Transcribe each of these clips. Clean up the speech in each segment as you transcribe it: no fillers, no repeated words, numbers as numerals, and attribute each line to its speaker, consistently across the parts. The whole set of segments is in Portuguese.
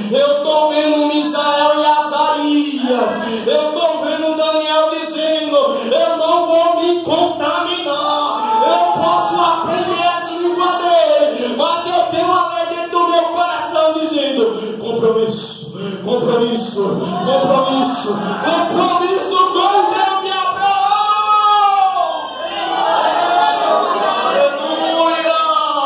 Speaker 1: Eu estou vendo Misael e Azarias. Eu estou vendo Daniel dizendo: eu não vou me contaminar. Eu posso aprender a língua dele, mas eu tenho a lei dentro do meu coração dizendo: compromisso, compromisso, compromisso, compromisso com o Deus de Abraão. Aleluia!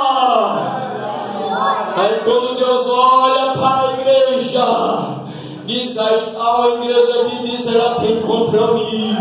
Speaker 1: Aí quando Deus olha para a igreja, diz aí, a igreja que diz, ela tem compromisso.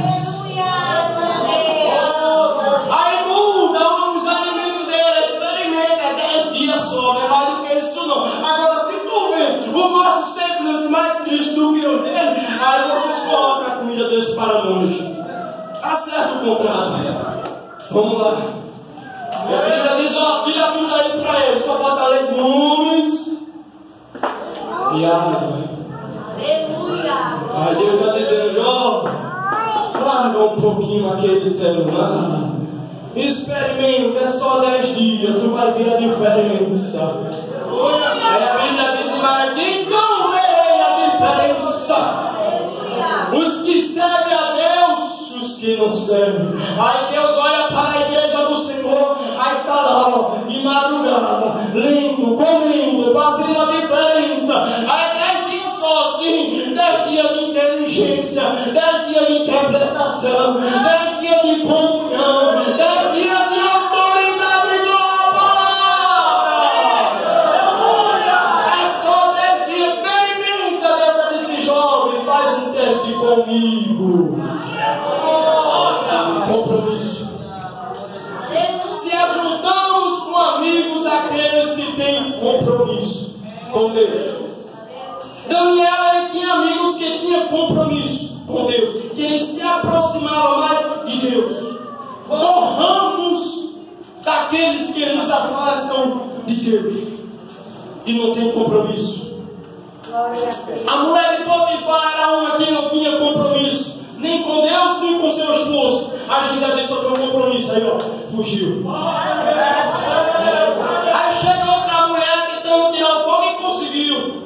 Speaker 1: Aí muda os alimentos dele, experimenta 10 dias só, não é mais do que isso não. Agora se tu vê o nosso segmento mais triste do que o dele, aí vocês colocam a comida desse para longe. Acerta o contrato. Vamos lá. E a Bíblia diz: ó, tira tudo aí para ele, só bota legumes e água. Aí Deus está dizendo: Jó, larga um pouquinho aquele celular, experimenta, é só 10 dias, tu vai ver a diferença. Aí a Bíblia diz lá: então vê a diferença. Os que servem a Deus, os que não servem. Aí Deus olha para a igreja do Senhor, aí está lá, ó, de madrugada, lendo, comendo, fazendo a diferença. Aí 10 dias só assim, 10 dias de inteligência, 10 dias de interpretação, 10 dias de comunhão, 10 dias de autoridade da palavra. É só 10 dias, experimenta. Deus disse: jovem, faz um teste comigo. Compromisso. Se ajudamos com amigos aqueles que têm compromisso com Deus. Daniel, ele tinha amigos que tinham compromisso com Deus, que eles se aproximavam mais de Deus. Corramos daqueles que nos afastam de Deus e não tem compromisso. A mulher de Potifar era uma que não tinha compromisso, nem com Deus, nem com seu esposo. A gente já disse: eu tenho compromisso. Aí ó, fugiu. Aí chegou outra mulher que não tinha fogo e conseguiu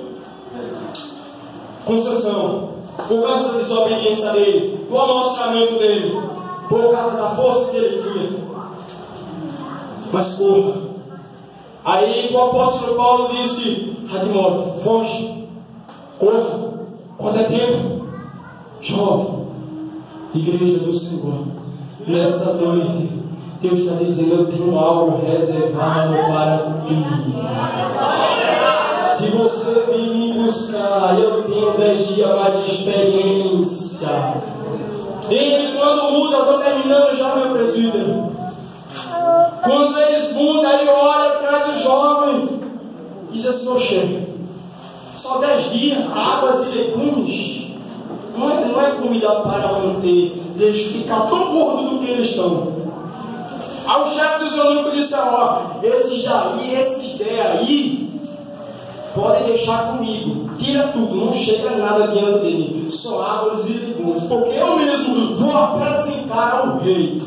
Speaker 1: concessão, por causa da desobediência dele, do amostramiento dele, por causa da força que ele tinha. Mas corra. Aí o apóstolo Paulo disse a Timóteo: foge, corra, quando é tempo. Jovem, igreja do Senhor, nesta noite Deus está dizendo: eu tenho algo reservado para ti. Se você vir me buscar, eu tenho 10 dias mais de experiência. Ele, quando muda, eu estou terminando já, meu presbítero. Quando eles mudam, aí olha, traz o jovem, diz assim: oxe, só 10 dias, águas e legumes. Não é comida para manter, deixa ficar tão gordo do que eles estão. Aí o chefe dos eunucos disse: ó, esses 10 aí, podem deixar comigo, tira tudo, não chega nada diante dele, só águas e legumes, porque eu mesmo vou apresentar ao rei.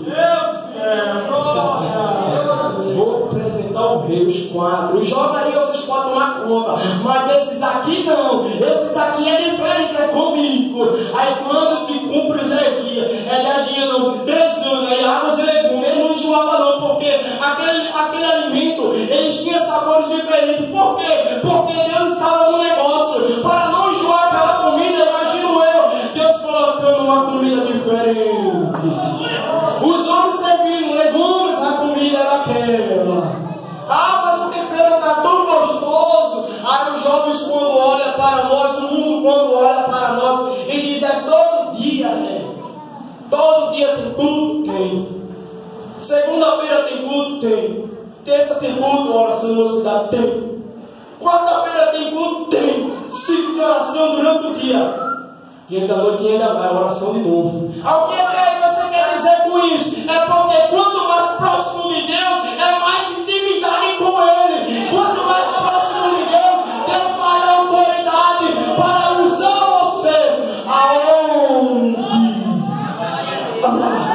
Speaker 1: Vou apresentar ao rei os quadros. Joga aí, vocês podem tomar conta, mas esses aqui não, esses aqui é diferente, é comigo. Aí quando se cumpre os 10 dias, é 10 dias não, 3 anos, aí águas e legumes, ele não enjoava não, porque aquele alimento, eles tinham sabores diferentes. Por quê? Porque Deus estava no negócio, para não enjoar aquela comida. Imagino eu, Deus colocando uma comida diferente. Os homens servindo legumes, a comida era aquela. Ah, mas o tempero está tão gostoso. Aí os jovens, quando olham para nós, o mundo quando olha para nós, e diz: é todo dia, né? Todo dia tem tudo, tem. Segunda-feira tem culto, tem. Terça tem culto, oração na cidade, tem. Quarta-feira tem culto, tem. Ciclo de oração durante o dia. E ainda à noite ainda vai, oração de novo. O que você quer dizer com isso? É porque quanto mais próximo de Deus, é mais intimidade com Ele. Quanto mais próximo de Deus, Deus vai dar autoridade para usar você. Aonde?